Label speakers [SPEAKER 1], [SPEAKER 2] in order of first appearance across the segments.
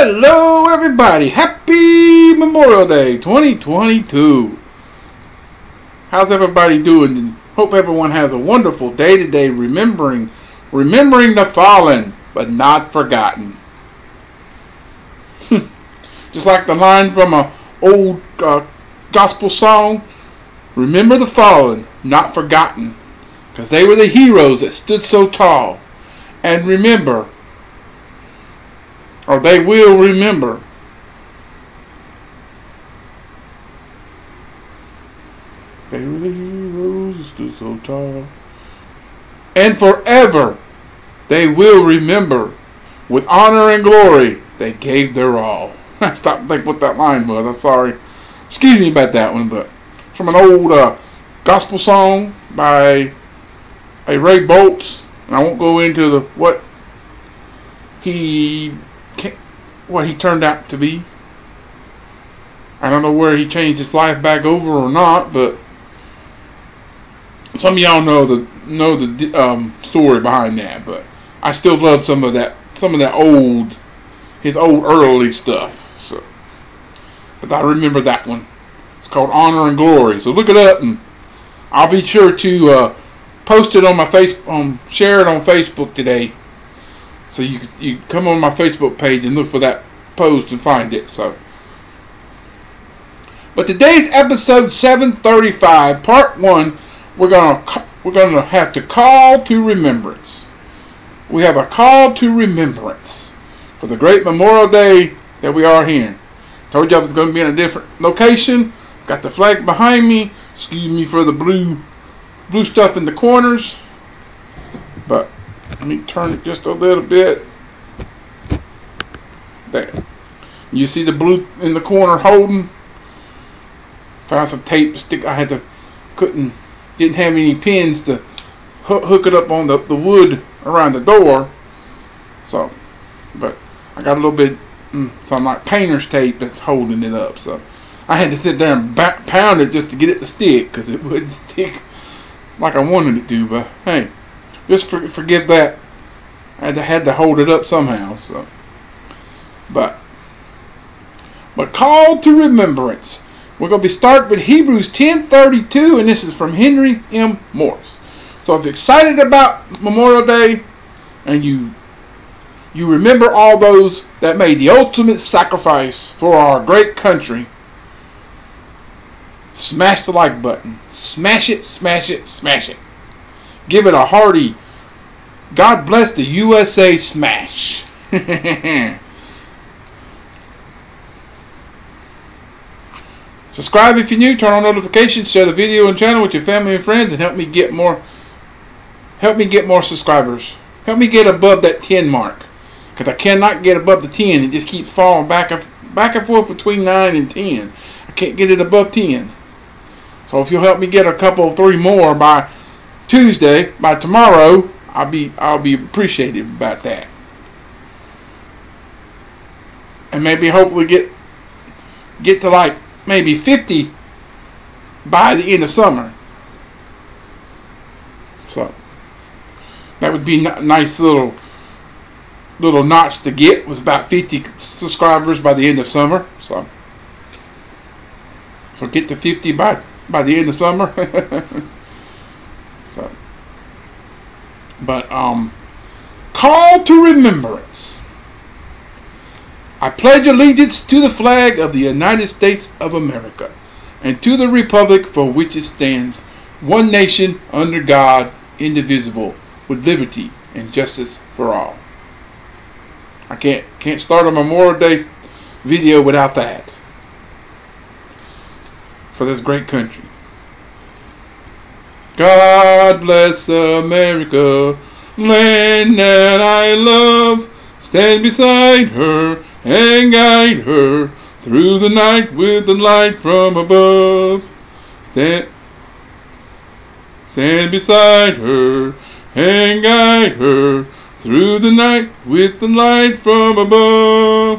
[SPEAKER 1] Hello everybody, happy Memorial Day 2022. How's everybody doing? Hope everyone has a wonderful day today, remembering the fallen but not forgotten. Just like the line from an old gospel song, remember the fallen, not forgotten, because they were the heroes that stood so tall. And remember, or they will remember, they were the heroes that stood so tall. And forever they will remember, with honor and glory they gave their all. I stopped to think what that line was. I'm sorry. Excuse me about that one, but it's from an old gospel song by a Ray Boltz, and I won't go into what he turned out to be. I don't know where he changed his life back over or not, but some of y'all know the story behind that. But I still love some of that his old early stuff. So, but I remember that one. It's called Honor and Glory. So look it up, and I'll be sure to post it on my share it on Facebook today. So you come on my Facebook page and look for that post and find it. So, but today's episode 735, part 1, we're gonna have to call to remembrance. We have a call to remembrance for the great Memorial Day that we are here. Told you I was going to be in a different location. Got the flag behind me. Excuse me for the blue stuff in the corners. But let me turn it just a little bit. There. You see the blue in the corner holding? Found some tape to stick. Didn't have any pins to hook it up on the wood around the door. So, but I got a little bit, some like painter's tape that's holding it up. So I had to sit there and pound it just to get it to stick, because it wouldn't stick like I wanted it to. But hey, just forgive that. I had to hold it up somehow. So, but call to remembrance. We're going to be starting with Hebrews 10:32, and this is from Henry M. Morris. So if you're excited about Memorial Day, and you remember all those that made the ultimate sacrifice for our great country, smash the like button. Smash it, smash it, smash it. Give it a hearty God bless the USA smash. Subscribe if you're new, turn on notifications, share the video and channel with your family and friends, and help me get more subscribers. Help me get above that 10 mark, because I cannot get above the 10. It just keeps falling back and forth between 9 and 10. I can't get it above 10. So if you'll help me get a couple, 3 more by Tuesday, by tomorrow, I'll be appreciative about that. And maybe hopefully get to like maybe 50 by the end of summer. So that would be a nice little notch to get, was about 50 subscribers by the end of summer. So get to 50 by the end of summer. So, but call to remembrance. I pledge allegiance to the flag of the United States of America, and to the republic for which it stands, one nation under God, indivisible, with liberty and justice for all. I can't start a Memorial Day video without that, for this great country. God bless America, land that I love. Stand beside her and guide her through the night with the light from above. Stand beside her and guide her through the night with the light from above.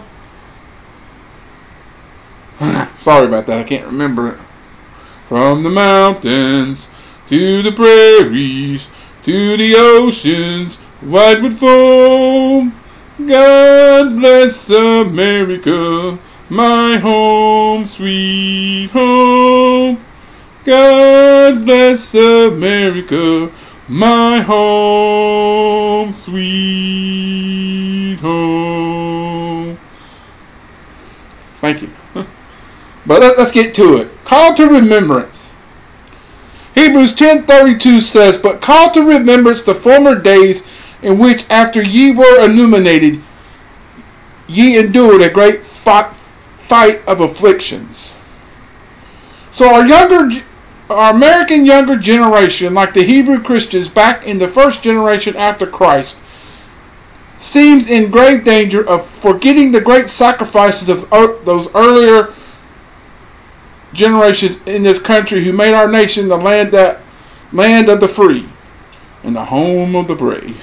[SPEAKER 1] Sorry about that, I can't remember it. From the mountains to the prairies to the oceans white with foam, God God bless America, my home, sweet home. God bless America, my home, sweet home. Thank you. But let's get to it. Call to remembrance. Hebrews 10:32 says, "But call to remembrance the former days in which after ye were illuminated, ye endured a great fight of afflictions." So our American younger generation, like the Hebrew Christians back in the first generation after Christ, seems in grave danger of forgetting the great sacrifices of those earlier generations in this country who made our nation the land of the free and the home of the brave.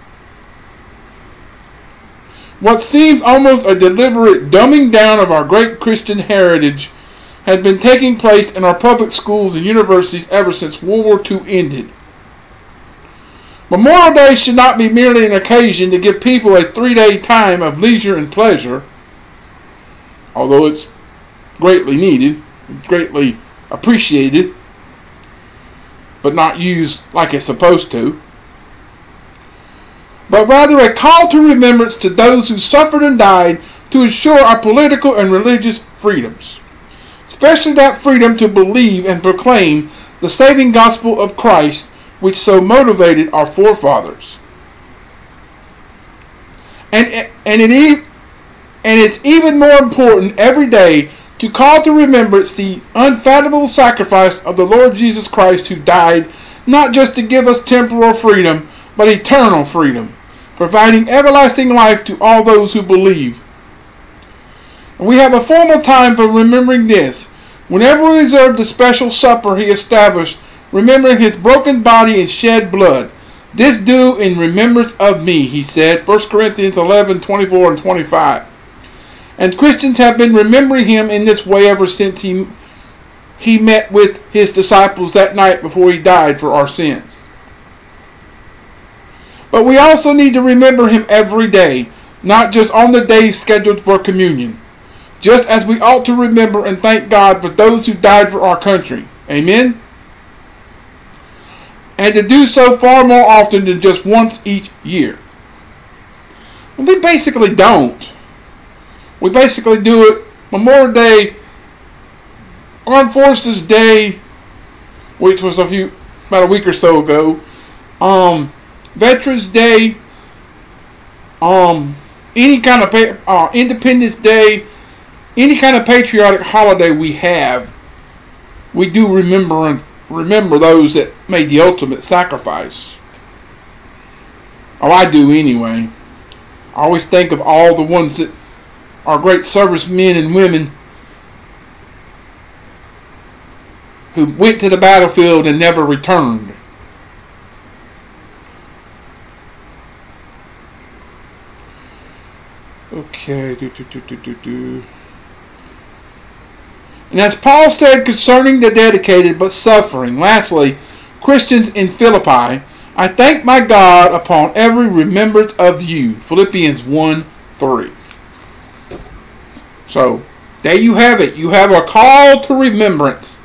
[SPEAKER 1] What seems almost a deliberate dumbing down of our great Christian heritage has been taking place in our public schools and universities ever since World War II ended. Memorial Day should not be merely an occasion to give people a 3-day time of leisure and pleasure, although it's greatly needed, greatly appreciated, but not used like it's supposed to, but rather a call to remembrance to those who suffered and died to ensure our political and religious freedoms, especially that freedom to believe and proclaim the saving gospel of Christ, which so motivated our forefathers. And it's even more important every day to call to remembrance the unfathomable sacrifice of the Lord Jesus Christ, who died not just to give us temporal freedom, but eternal freedom, providing everlasting life to all those who believe. And we have a formal time for remembering this, whenever we observe the special supper he established, remembering his broken body and shed blood. "This do in remembrance of me," he said, 1 Corinthians 11:24 and 25. And Christians have been remembering him in this way ever since he met with his disciples that night before he died for our sins. But we also need to remember him every day, not just on the days scheduled for communion, just as we ought to remember and thank God for those who died for our country. Amen? And to do so far more often than just once each year. And we basically don't. We basically do it Memorial Day, Armed Forces Day, which was about a week or so ago, Veterans Day, any kind of Independence Day, any kind of patriotic holiday we have, we do remember those that made the ultimate sacrifice. Oh, I do anyway. I always think of all the ones that are great servicemen and women who went to the battlefield and never returned. Okay. And as Paul said concerning the dedicated but suffering, lastly, Christians in Philippi, "I thank my God upon every remembrance of you." Philippians 1:3. So, there you have it. You have a call to remembrance.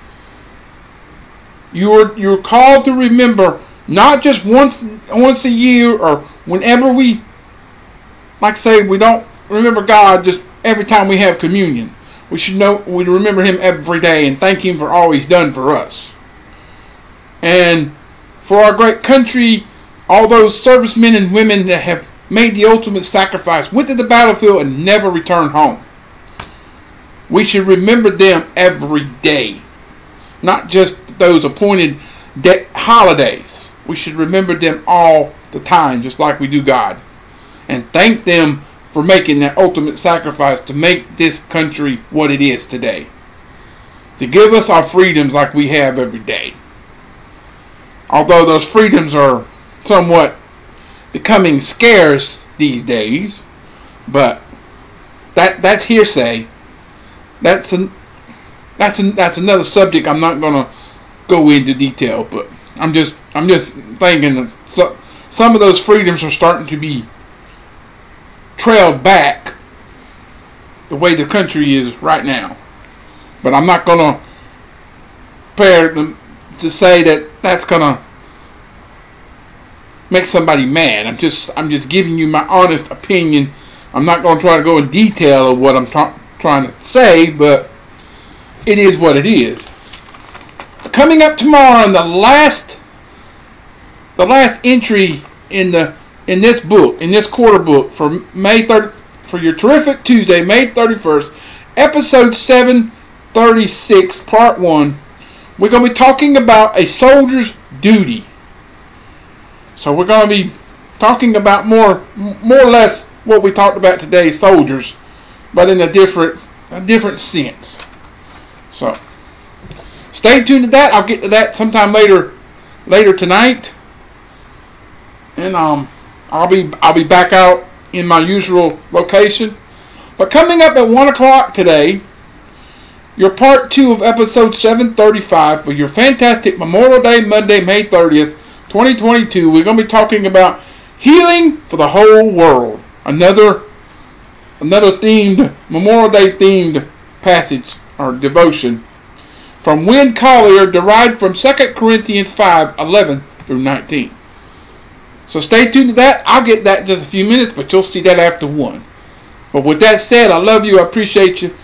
[SPEAKER 1] You're called to remember not just once a year or whenever we, like say, we don't remember God just every time we have communion. We should know we remember him every day and thank him for all he's done for us. And for our great country, all those servicemen and women that have made the ultimate sacrifice, went to the battlefield and never returned home. We should remember them every day, not just those appointed holidays. We should remember them all the time, just like we do God, and thank them for making that ultimate sacrifice to make this country what it is today, to give us our freedoms like we have every day. Although those freedoms are somewhat becoming scarce these days, but that's hearsay. That's another subject. I'm not going to go into detail, but I'm just thinking that some of those freedoms are starting to be trailed back the way the country is right now. But I'm not going to prepare to say that that's going to make somebody mad. I'm just giving you my honest opinion. I'm not going to try to go in detail of what I'm trying to say, but it is what it is. Coming up tomorrow, in the last entry in this book, in this quarter book for May 30, for your terrific Tuesday, May 31st, episode 736, part 1. We're going to be talking about a soldier's duty. So we're going to be talking about more or less what we talked about today, soldiers, but in a different sense. So stay tuned to that. I'll get to that sometime later tonight, and I'll be back out in my usual location. But coming up at 1 o'clock today, your part 2 of episode 735 for your fantastic Memorial Day Monday, May 30th, 2022. We're going to be talking about healing for the whole world. Another themed Memorial Day themed passage or devotion from Wynne Collier, derived from 2 Corinthians 5:11 through 19. So stay tuned to that. I'll get that in just a few minutes, but you'll see that after 1. But with that said, I love you. I appreciate you.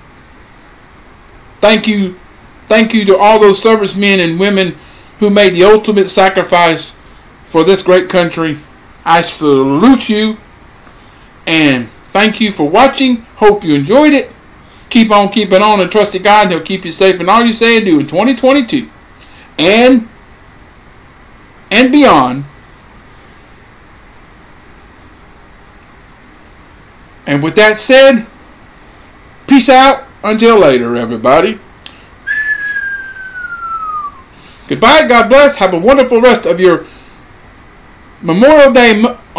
[SPEAKER 1] Thank you to all those servicemen and women who made the ultimate sacrifice for this great country. I salute you, and thank you for watching. Hope you enjoyed it. Keep on keeping on and trust in God, and He'll keep you safe in all you say and do in 2022 and beyond. And with that said, peace out until later, everybody. Goodbye, God bless. Have a wonderful rest of your Memorial Day,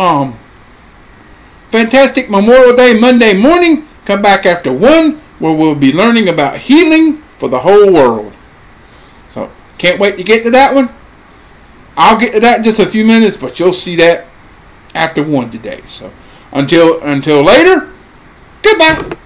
[SPEAKER 1] fantastic Memorial Day Monday morning. Come back after 1, where we'll be learning about healing for the whole world. So, can't wait to get to that one. I'll get to that in just a few minutes, but you'll see that after 1 today. So, until later, goodbye.